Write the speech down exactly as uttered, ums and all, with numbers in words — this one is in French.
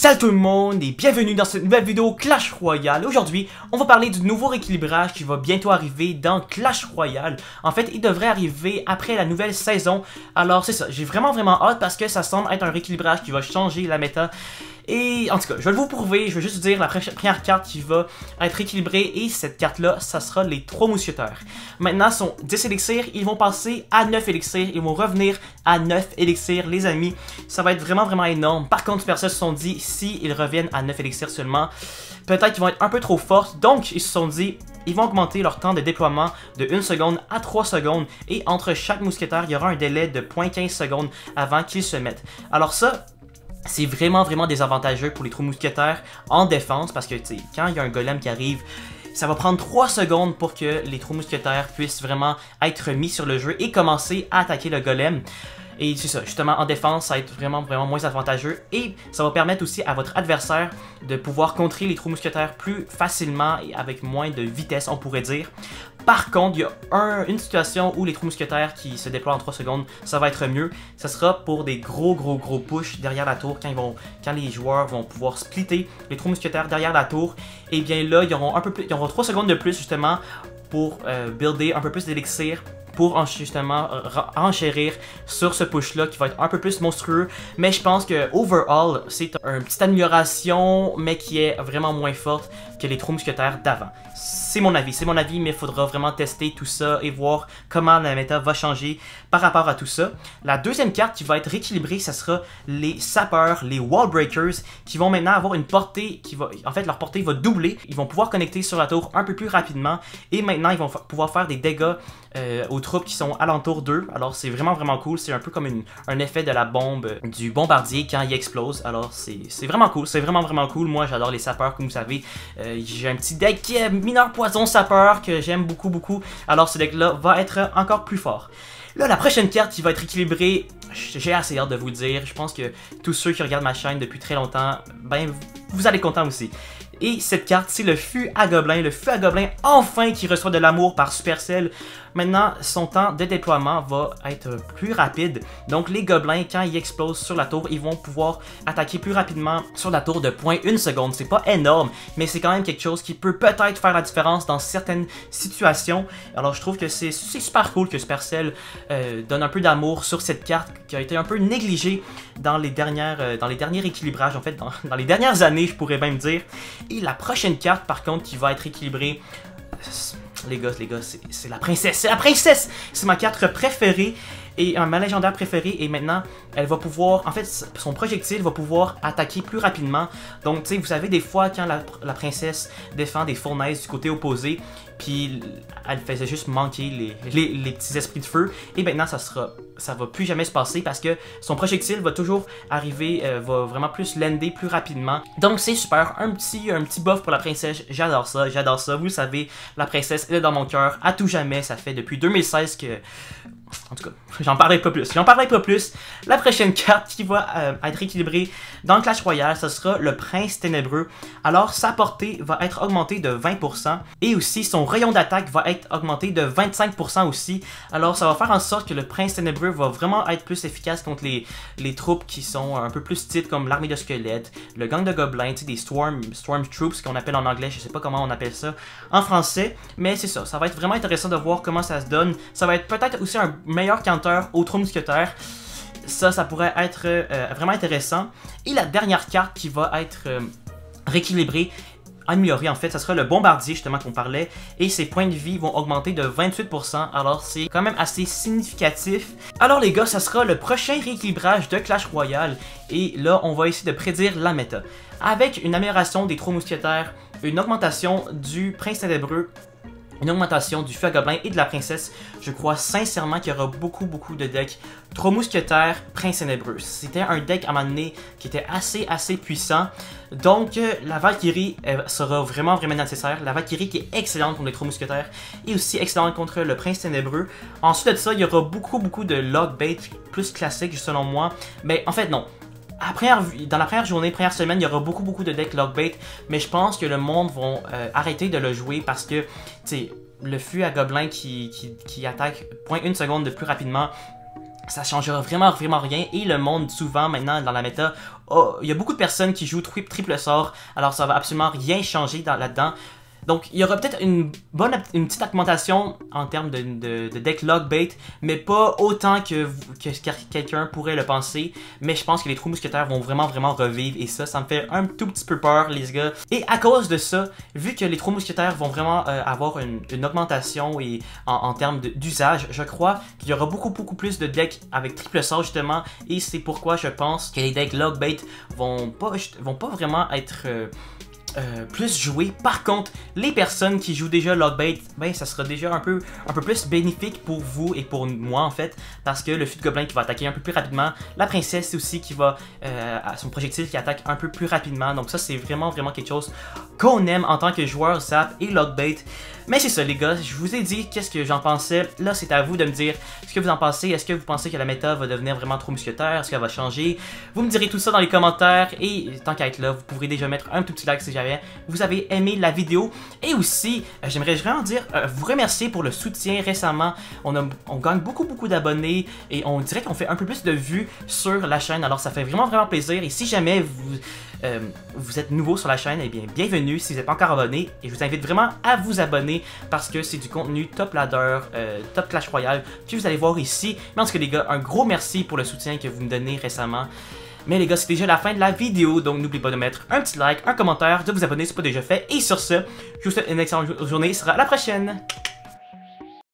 Salut tout le monde et bienvenue dans cette nouvelle vidéo Clash Royale. Aujourd'hui, on va parler du nouveau rééquilibrage qui va bientôt arriver dans Clash Royale. En fait, il devrait arriver après la nouvelle saison. Alors c'est ça, j'ai vraiment vraiment hâte parce que ça semble être un rééquilibrage qui va changer la méta. Et en tout cas, je vais vous prouver, je vais juste vous dire la première carte qui va être équilibrée et cette carte-là, ça sera les trois mousquetaires. Maintenant, ils sont dix élixirs, ils vont passer à neuf élixirs, ils vont revenir à neuf élixirs, les amis. Ça va être vraiment vraiment énorme. Par contre, les personnes se sont dit, si ils reviennent à neuf élixirs seulement, peut-être qu'ils vont être un peu trop forts. Donc, ils se sont dit, ils vont augmenter leur temps de déploiement de une seconde à trois secondes. Et entre chaque mousquetaire, il y aura un délai de zéro virgule quinze secondes avant qu'ils se mettent. Alors ça, c'est vraiment vraiment désavantageux pour les trois mousquetaires en défense parce que tu sais, quand il y a un golem qui arrive, ça va prendre trois secondes pour que les trois mousquetaires puissent vraiment être mis sur le jeu et commencer à attaquer le golem. Et c'est ça, justement en défense, ça va être vraiment vraiment moins avantageux et ça va permettre aussi à votre adversaire de pouvoir contrer les trois mousquetaires plus facilement et avec moins de vitesse, on pourrait dire. Par contre, il y a un, une situation où les trois mousquetaires qui se déploient en trois secondes, ça va être mieux. Ça sera pour des gros gros gros push derrière la tour quand, ils vont, quand les joueurs vont pouvoir splitter les trois mousquetaires derrière la tour. Et bien là, ils auront un peu plus, ils auront trois secondes de plus justement pour euh, builder un peu plus d'élixir, pour justement enchérir sur ce push-là qui va être un peu plus monstrueux. Mais je pense que overall, c'est une petite amélioration, mais qui est vraiment moins forte que les trois mousquetaires d'avant. C'est mon avis, c'est mon avis, mais il faudra vraiment tester tout ça et voir comment la méta va changer par rapport à tout ça. La deuxième carte qui va être rééquilibrée, ce sera les sapeurs, les wall breakers, qui vont maintenant avoir une portée qui va, en fait leur portée va doubler. Ils vont pouvoir connecter sur la tour un peu plus rapidement et maintenant ils vont pouvoir faire des dégâts euh, aux troupes qui sont alentour d'eux. Alors c'est vraiment vraiment cool, c'est un peu comme une, un effet de la bombe du bombardier quand il explose. Alors c'est vraiment cool, c'est vraiment vraiment cool. Moi j'adore les sapeurs, comme vous savez. Euh, j'ai un petit deck qui est mineur poison sapeur que j'aime beaucoup beaucoup. Alors ce deck là va être encore plus fort. Là, la prochaine carte qui va être équilibrée, j'ai assez hâte de vous le dire. Je pense que tous ceux qui regardent ma chaîne depuis très longtemps, ben vous allez être contents aussi. Et cette carte, c'est le fût à gobelins. Le fût à gobelins, enfin, qui reçoit de l'amour par Supercell. Maintenant, son temps de déploiement va être plus rapide. Donc, les gobelins, quand ils explosent sur la tour, ils vont pouvoir attaquer plus rapidement sur la tour de zéro virgule un seconde. C'est pas énorme, mais c'est quand même quelque chose qui peut peut-être faire la différence dans certaines situations. Alors, je trouve que c'est super cool que Supercell euh, donne un peu d'amour sur cette carte qui a été un peu négligée dans les, dernières, euh, dans les derniers équilibrages, en fait, dans, dans les dernières années, je pourrais même dire. Et la prochaine carte, par contre, qui va être équilibrée, les gars, les gars, c'est la princesse, c'est la princesse! C'est ma carte préférée et euh, ma légendaire préférée et maintenant, elle va pouvoir, en fait, son projectile va pouvoir attaquer plus rapidement. Donc, tu sais, vous savez, des fois, quand la, la princesse défend des fournaises du côté opposé, puis elle faisait juste manquer les, les, les petits esprits de feu, et maintenant, ça sera, ça va plus jamais se passer parce que son projectile va toujours arriver, euh, va vraiment plus lander plus rapidement. Donc, c'est super, un petit, un petit buff pour la princesse, j'adore ça, j'adore ça. Vous le savez, la princesse, elle est dans mon cœur à tout jamais, ça fait depuis deux mille seize que... En tout cas, j'en parlerai pas plus. J'en parlerai pas plus. La prochaine carte qui va euh, être équilibrée dans Clash Royale, ce sera le Prince Ténébreux. Alors, sa portée va être augmentée de vingt pour cent et aussi son rayon d'attaque va être augmenté de vingt-cinq pour cent aussi. Alors, ça va faire en sorte que le Prince Ténébreux va vraiment être plus efficace contre les, les troupes qui sont un peu plus petites comme l'armée de squelettes, le gang de gobelins, tu sais, des Storm, Storm Troops qu'on appelle en anglais, je sais pas comment on appelle ça en français, mais c'est ça. Ça va être vraiment intéressant de voir comment ça se donne. Ça va être peut-être aussi un meilleur counter aux trois mousquetaires. Ça, ça pourrait être euh, vraiment intéressant. Et la dernière carte qui va être euh, rééquilibrée, améliorée en fait, ça sera le bombardier justement qu'on parlait. Et ses points de vie vont augmenter de vingt-huit pour cent. Alors c'est quand même assez significatif. Alors les gars, ça sera le prochain rééquilibrage de Clash Royale. Et là, on va essayer de prédire la méta. Avec une amélioration des trois mousquetaires, une augmentation du Prince Ténébreux, une augmentation du feu à gobelin et de la princesse, je crois sincèrement qu'il y aura beaucoup beaucoup de decks trois mousquetaires, Prince Ténébreux. C'était un deck à un moment donné qui était assez assez puissant. Donc euh, la Valkyrie euh, sera vraiment vraiment nécessaire. La Valkyrie qui est excellente contre les trois mousquetaires et aussi excellente contre le Prince Ténébreux. Ensuite de ça, il y aura beaucoup beaucoup de log bait plus classique selon moi. Mais en fait non. À première, dans la première journée, première semaine, il y aura beaucoup beaucoup de decks logbait, mais je pense que le monde va euh, arrêter de le jouer parce que, tu sais, le fût à gobelin qui, qui, qui attaque zéro virgule un seconde de plus rapidement, ça changera vraiment vraiment rien et le monde souvent maintenant dans la méta, oh, il y a beaucoup de personnes qui jouent tri triple sort, alors ça va absolument rien changer là-dedans. Donc il y aura peut-être une bonne une petite augmentation en termes de, de, de deck logbait, mais pas autant que, que quelqu'un pourrait le penser. Mais je pense que les Trois Mousquetaires vont vraiment vraiment revivre et ça, ça me fait un tout petit peu peur les gars. Et à cause de ça, vu que les Trois Mousquetaires vont vraiment euh, avoir une, une augmentation et en, en termes d'usage, je crois qu'il y aura beaucoup beaucoup plus de decks avec triple sort justement. Et c'est pourquoi je pense que les decks logbait vont pas, vont pas vraiment être... Euh, Euh, plus joué. Par contre, les personnes qui jouent déjà logbait, ben ça sera déjà un peu, un peu plus bénéfique pour vous et pour moi en fait, parce que le fût de gobelin qui va attaquer un peu plus rapidement, la princesse aussi qui va, euh, son projectile qui attaque un peu plus rapidement, donc ça c'est vraiment vraiment quelque chose qu'on aime en tant que joueur Zap et logbait. Mais c'est ça les gars, je vous ai dit qu'est-ce que j'en pensais, là c'est à vous de me dire ce que vous en pensez, est-ce que vous pensez que la méta va devenir vraiment trop mousquetaire, est-ce qu'elle va changer, vous me direz tout ça dans les commentaires et tant qu'à être là, vous pourrez déjà mettre un tout petit like si jamais vous avez aimé la vidéo. Et aussi, euh, j'aimerais vraiment dire, euh, vous remercier pour le soutien récemment, on, a, on gagne beaucoup beaucoup d'abonnés et on dirait qu'on fait un peu plus de vues sur la chaîne, alors ça fait vraiment vraiment plaisir et si jamais vous... Euh, vous êtes nouveau sur la chaîne, eh bien bienvenue si vous n'êtes pas encore abonné et je vous invite vraiment à vous abonner parce que c'est du contenu top ladder, euh, top Clash Royale que vous allez voir ici. Mais en tout cas les gars, un gros merci pour le soutien que vous me donnez récemment. Mais les gars, c'est déjà la fin de la vidéo, donc n'oubliez pas de mettre un petit like, un commentaire, de vous abonner si ce n'est pas déjà fait. Et sur ce, je vous souhaite une excellente journée, ce sera à la prochaine!